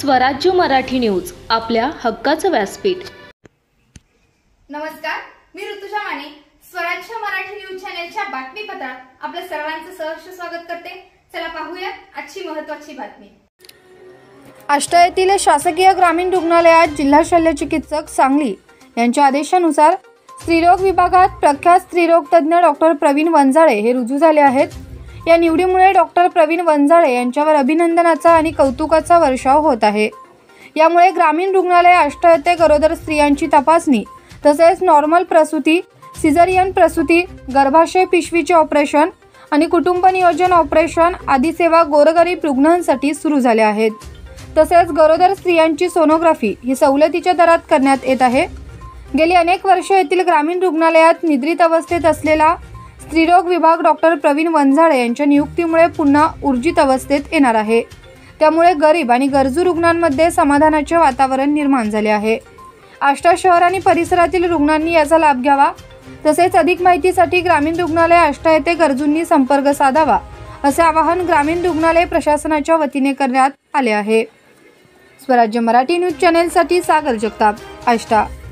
स्वराज्य मराठी न्यूज, आपल्या हक्काचं व्यासपीठ। नमस्कार, मी ऋतुजा माने स्वराज्य मराठी न्यूज चॅनलच्या बातमीपत्रात आपल्या सर्वांचं सहर्ष स्वागत करते। चला पाहूया आजची महत्त्वाची बातमी। आष्टा येथील शासकीय ग्रामीण रुग्णालयात जिल्हा शल्यचिकित्सक सांगली यांच्या आदेशानुसार स्त्रीरोग विभागात प्रख्यात स्त्रीरोग तज्ञ डॉक्टर प्रवीण वंजाळे हे रुजू झाले आहेत। या निवडीमुळे डॉक्टर प्रवीण वंजाळे यांच्यावर अभिनंदनाचा आणि कौतुकाचा वर्षाव होत आहे। यामुळे ग्रामीण रुग्णालय आष्टा येथे गरोदर स्त्रियांची तपासणी तसेच नॉर्मल प्रसूती, सिझेरियन प्रसूती, गर्भाशय पिशवीचे ऑपरेशन आणि कुटुंब नियोजन ऑपरेशन आदी सेवा गोरगरीब रुग्णांसाठी सुरू झाल्या आहेत। तसेच गरोदर स्त्रियांची सोनोग्राफी ही सवलतीच्या दरात करण्यात येत आहे। गेली अनेक वर्षे येथील ग्रामीण रुग्णालयात निद्रित अवस्थेत असलेला स्त्रीरोग विभाग डॉक्टर प्रवीण वंजाळे यांच्या नियुक्तीमुळे पुन्हा ऊर्जित अवस्थेत येणार आहे। त्यामुळे गरीब आणि गरजू रुग्णांमध्ये समाधानाचे वातावरण निर्माण झाले आहे। आष्टा शहर आणि परिसरातील रुग्णांनी याचा लाभ घ्यावा। तसेच अधिक माहितीसाठी ग्रामीण रुग्णालय आष्टा येथे गरजूंनी संपर्क साधावा असे आवाहन ग्रामीण रुग्णालय प्रशासनाच्या वतीने करण्यात आले आहे। स्वराज्य मराठी न्यूज चॅनलसाठी सागर जगताप, आष्टा।